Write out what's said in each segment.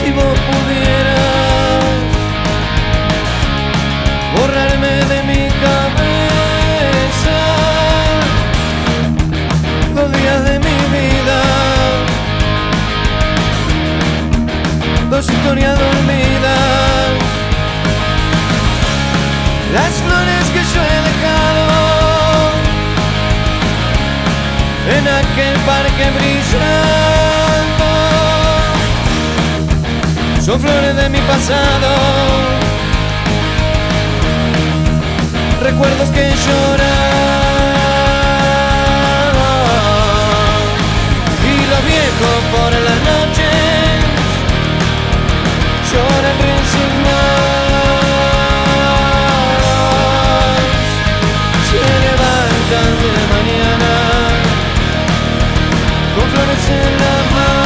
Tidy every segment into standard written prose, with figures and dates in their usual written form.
si vos pudieras borrarme de mi cabeza 2 días de mi vida, 2 historias dormidas, las flores que yo he dejado en aquel parque brillando son flores de mi pasado, recuerdos que lloran y los viejos por las noches lloran resignados, se levantan de mañana con flores en la mano.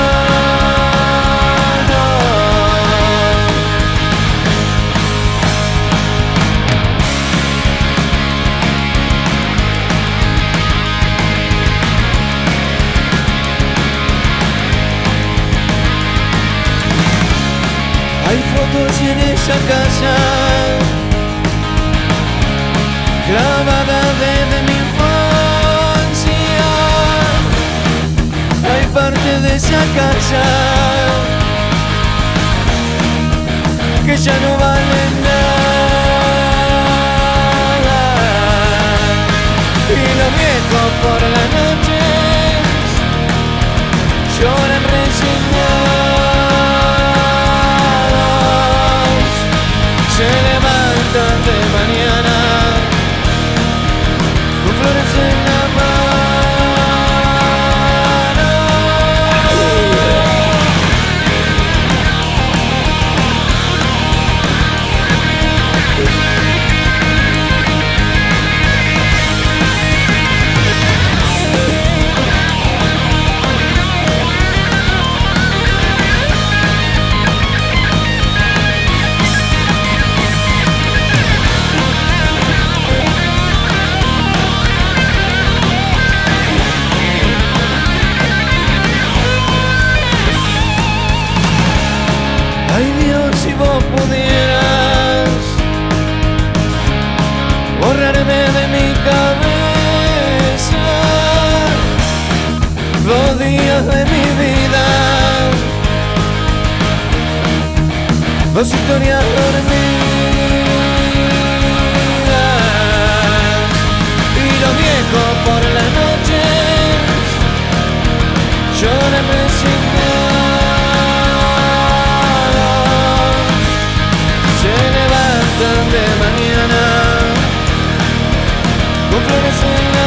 Hay fotos en esa casa grabadas desde mi infancia. Hay parte de esa casa que ya no vale nada y los viejos por las noches lloran resignados, se levantan de mañana con flores en la mano. Ay Dios, si vos pudieras borrarme de mi cabeza 2 días de mi vida, 2 historias dormidas y los viejos por las noches lloran resignados, se levantan de mañana con flores en la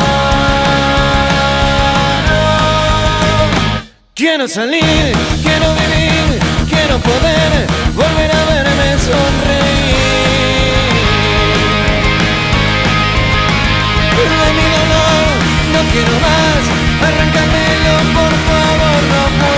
mano. Quiero salir, quiero vivir, quiero poder volver a verme sonreír. De mi dolor no quiero más, arráncamelo por favor, no puedo.